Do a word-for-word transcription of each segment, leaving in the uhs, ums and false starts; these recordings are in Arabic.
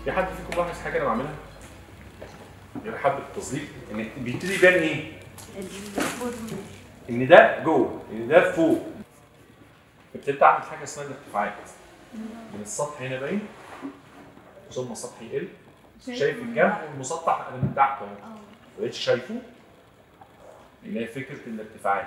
في حد فيكم لاحظ حاجه انا بعملها؟ غير حبه التظليل ان بيبتدي يبان ايه؟ ان ده جوه، ان ده فوق. ابتديت اعمل حاجه اسمها الارتفاعات. من السطح هنا باين ثم السطح يقل. شايف الجنب والمسطح انا من تحت اهو. ما بقتش شايفه؟ اللي هي فكره الارتفاعات.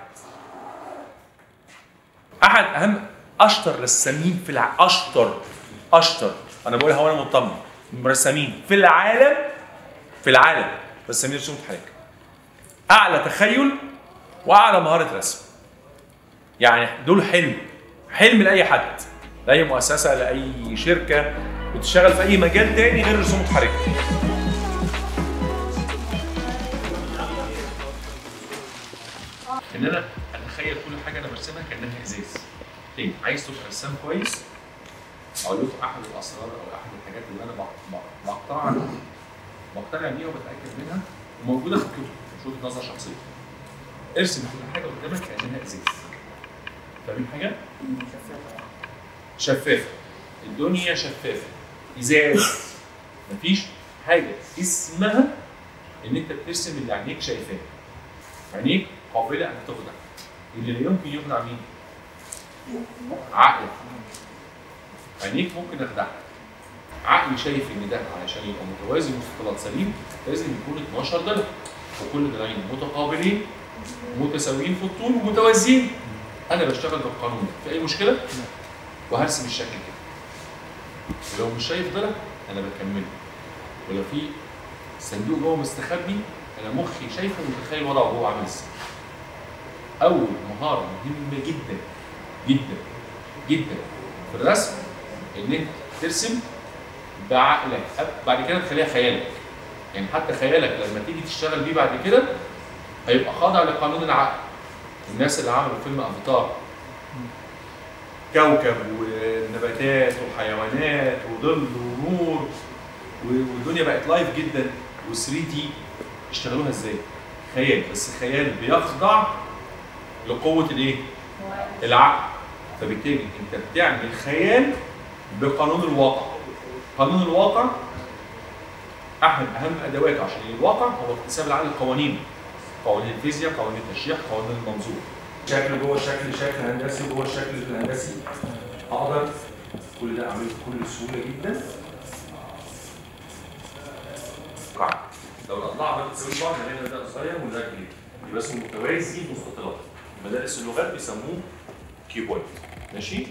احد اهم اشطر رسامين في الع... اشطر اشطر انا بقولها وانا مطمن رسامين في العالم في العالم رسامين رسوم متحركه. اعلى تخيل واعلى مهاره رسم. يعني دول حلم حلم لاي حد، لاي مؤسسه، لاي شركه بتشتغل في اي مجال تاني غير الرسوم المتحركه. ان انا اتخيل كل حاجه انا برسمها كانها ازاز. تاني عايز تبقى رسام كويس، اقول لكم احد الاسرار او احد الحاجات اللي انا بقتنع بقتنع بيها وبتاكد منها وموجوده في الكتب مش وجهه نظر شخصيه. ارسم كل حاجه قدامك كانها ازاز. فاهمين حاجه؟ شفافه. الدنيا شفافه. ازاز. مفيش حاجه اسمها ان انت بترسم اللي عينيك شايفاه. عينيك قابله ان تخدع. اللي لا يمكن يخدع مين؟ عقلك. عينيك ممكن اخدعك. عقلي شايف ان ده علشان يبقى متوازي مستطيلات سليم لازم يكون اتناشر ضلع وكل ضلعين متقابلين متساويين في الطول ومتوازيين. انا بشتغل بالقانون ده، في اي مشكله؟ وهرسم الشكل كده. ولو مش شايف ضلع انا بكمله. ولو في صندوق جوه مستخبي انا مخي شايفه ومتخيل وضعه جوه عامل ازاي. اول مهاره مهمه جدا جدا جدا في الرسم ان انت ترسم بعقلك بعد كده تخليها خيالك. يعني حتى خيالك لما تيجي تشتغل بيه بعد كده هيبقى خاضع لقانون العقل. الناس اللي عملوا فيلم افاتار كوكب ونباتات وحيوانات وظل ونور والدنيا بقت لايف جدا و3 دي اشتغلوها ازاي؟ خيال، بس خيال بيخضع لقوه الايه؟ العقل. فبالتالي انت بتعمل خيال بقانون الواقع. قانون الواقع احد اهم ادواته عشان الواقع هو اكتساب العقل القوانين. قوانين الفيزياء، قوانين التشريح، قوانين المنظور. شكل جوه الشكل، شكل هندسي جوه الشكل الهندسي. اقدر كل ده اعمله بكل سهوله جدا. قاعده. لو الاضلاع ما بتساويش بعض هنا ده صغير وده كبير. يبقى اسمه متوازي مستطيلات. مدارس اللغات بيسموه كيوبويد. ماشي؟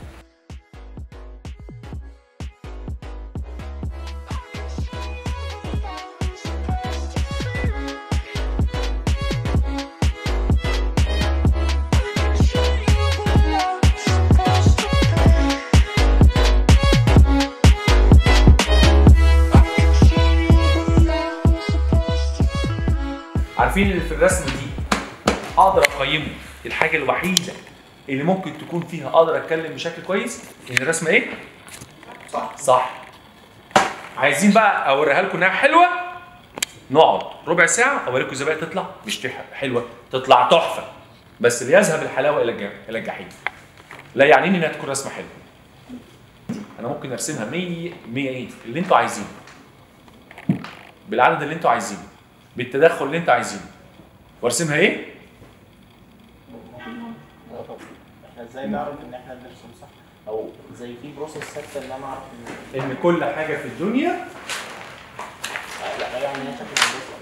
عارفين ان في الرسم دي اقدر اقيمه الحاجه الوحيده اللي ممكن تكون فيها اقدر اتكلم بشكل كويس ان الرسمه ايه؟ صح صح. عايزين بقى اوريها لكم انها حلوه؟ نقعد ربع ساعه اوريكم ازاي بقى تطلع مش حلوه، تطلع تحفه. بس ليذهب الحلاوه الى الى الجحيم. لا يعنيني انها تكون رسمه حلوه. انا ممكن ارسمها مية مية ايه؟ اللي انتوا عايزينه. بالعدد اللي انتوا عايزينه. بالتدخل اللي انتوا عايزينه. وارسمها ايه؟ احنا ازاي نعرف ان احنا بنرسم صح؟ او زي في بروسيس ثابته ان انا اعرف ان ان كل حاجه في الدنيا لا يعني هي شكل هندسي.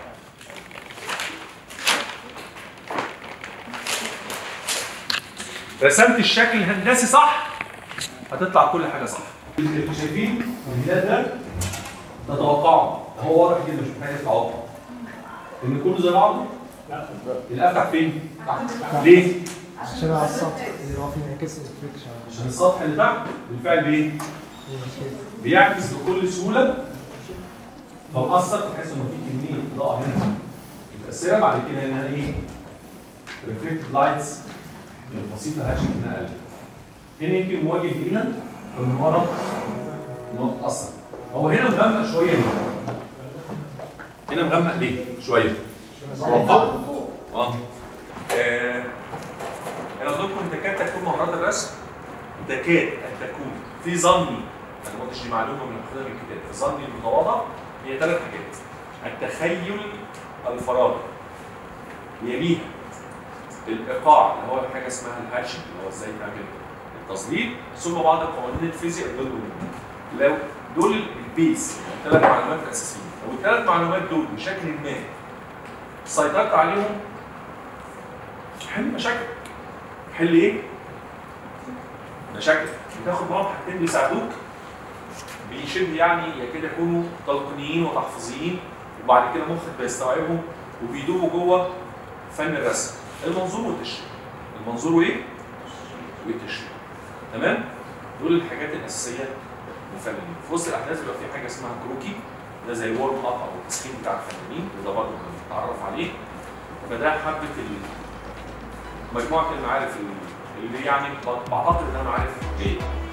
رسمت الشكل الهندسي صح هتطلع كل حاجه صح. اللي شايفين الهلال ده تتوقعه هو واضح جدا مش محتاج توقع ان كله زي بعضه. لا الافتح فين؟ تحت. ليه؟ عشان على السطح اللي هو فيه انعكاس الريفليكشن. عشان السطح اللي تحت بالفعل بايه؟ بيعكس بكل سهوله فمأثر تحس انه في كميه اضاءه هنا متأثره بعد كده هنا ايه؟ ريفلكتد لايتس البسيطه لها شكلها اقل. هنا يمكن مواجه لينا من ورا انه متأثر. هو هنا مغمق شويه ليه؟ هنا مغمق ليه؟ شويه. توقع. اه. انا قلت لكم تكاد تكون مهارات الرسم تكاد ان تكون في ظني انا ما قلتش دي معلومه من واخدها من الكتاب، في ظني المتواضع هي ثلاث حاجات. التخيل الفراغي، يليها الايقاع اللي هو حاجه اسمها الهاتشنج اللي هو ازاي تعمل التظليل، ثم بعض القوانين الفيزياء دول لو دول البيس الثلاث معلومات الاساسيه. لو الثلاث معلومات دول بشكل ما سيطرت عليهم حل مشاكل. حل ايه؟ مشاكل. بتاخد معاهم حاجتين بيساعدوك بشبه يعني يكاد يكونوا تلقينيين وتحفيظيين، وبعد كده مخك بيستوعبهم وبيدوبوا جوه فن الرسم، المنظور والتشريح. المنظور وايه؟ والتشريح. تمام؟ دول الحاجات الاساسيه للفنانين. في وسط الاحداث بيبقى في حاجه اسمها كروكي، ده زي الورم اب او التسخين بتاع الفنانين، وده برضه هنتعرف عليه. فده حبه مجموعه المعارف اللي يعني بعتقد انها معارف جيده.